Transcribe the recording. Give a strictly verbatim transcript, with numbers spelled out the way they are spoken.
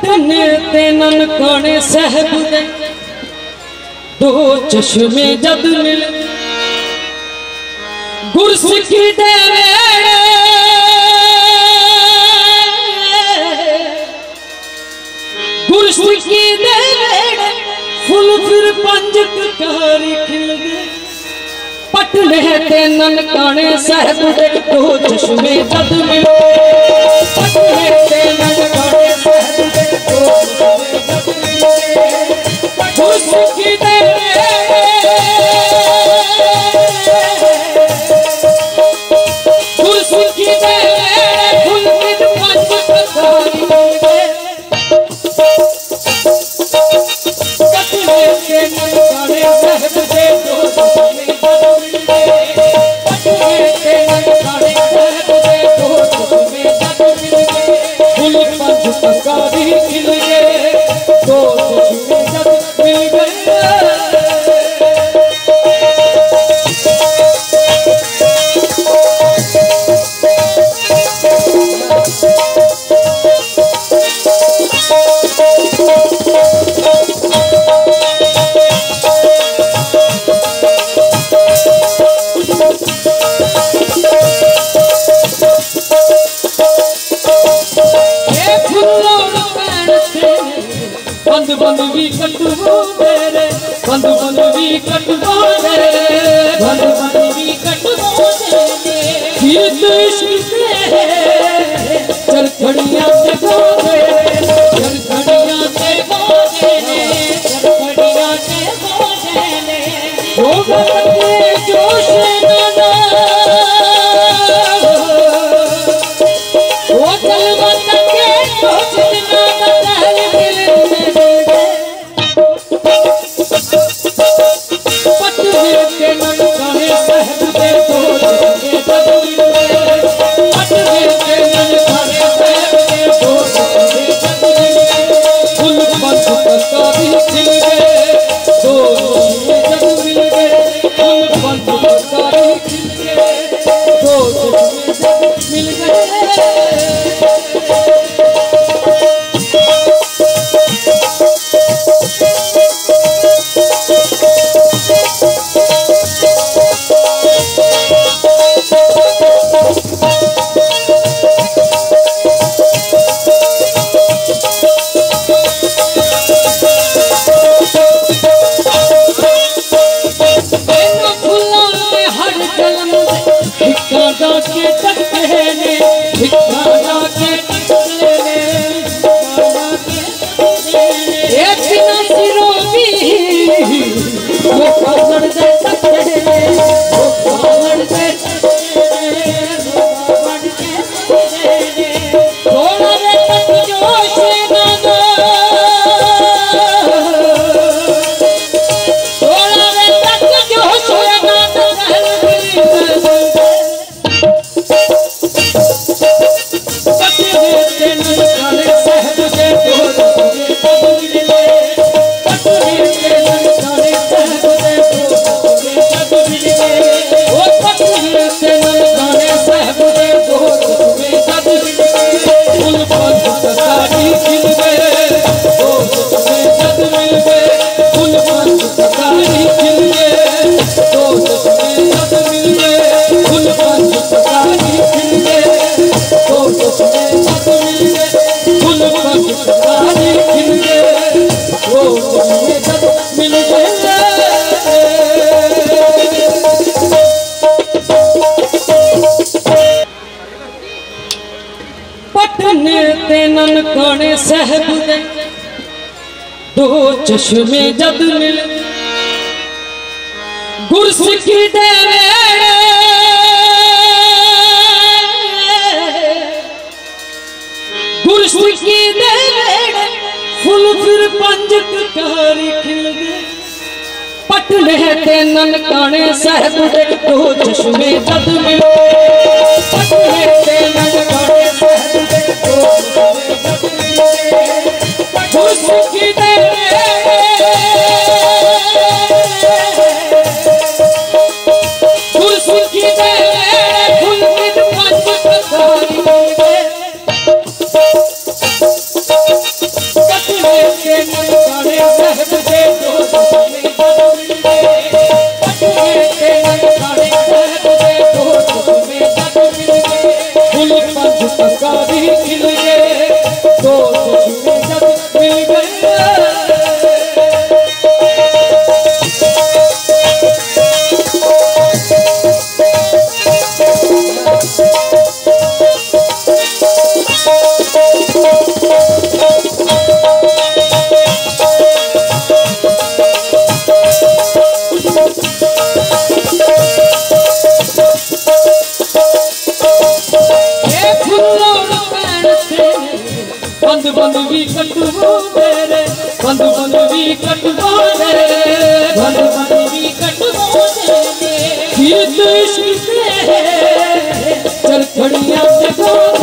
पटने ते ननकाने साहब दे दो चश्मे जद मिल गुरसिक्की दे वेड़े गुरसिक्की दे वेड़े फुल फिर पंज ककारी खिल गए। पटने ते ननकाने साहब दे दो चश्मे जद मिल पटने ते ननकाने साहब दे दो चश्मे जद मिल गुरसिक्की दे गुरसिक्की दे फुल फिर पंज ककारी खिल गए। पटने ते ननकाने साहब दे दो चश्मे जद मिल पटने ते ननकाने साहब दे दो चश्मे जद मिल फुल पंज ककारी खिल गए। दो चश्मे जद मिल गए। बंद बंद भी कटवो मेरे बंद बंद भी कटवो मेरे बंद बंद भी कटवो मेरे फिर तो इश्क से चरखड़ियां से बोले चरखड़ियां से बोले चरखड़ियां से बोले वो बंदे जोश ना वो चल बंदे जोश ना पटने ते ननकाने साहब दे दो चश्मे जद मिल गुरसिक्की दे वेड़े गुरसिक्की दे वेड़े फुल फिर पंज ककारी खिल गए। पटने ते ननकाने साहब दे दो चश्मे जद मिल पटने ते ननकाने साहब दे दो चश्मे जद मिल गुरसिक्की दे गुरसिक्की दे फुल फिर पंज ककारी खिल गए। का भी खिल गए, दो चश्मे जब मिल गए। बंद बंद भी कटवा मेरे, बंद बंद भी कटवा मेरे, बंद बंद भी कटवा मेरे, इश्क से चरखड़ियां से